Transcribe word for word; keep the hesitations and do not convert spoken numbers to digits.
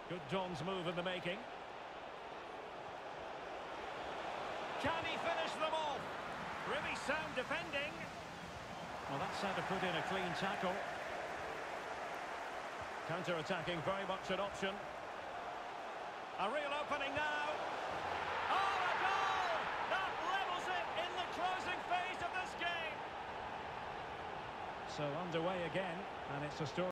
Good Don's move in the making. Can he finish them off? Really sound defending. Well, that's how to put in a clean tackle. Counter-attacking, very much an option. A real opening now. Oh, a goal! That levels it in the closing phase of this game. So underway again, and it's a story.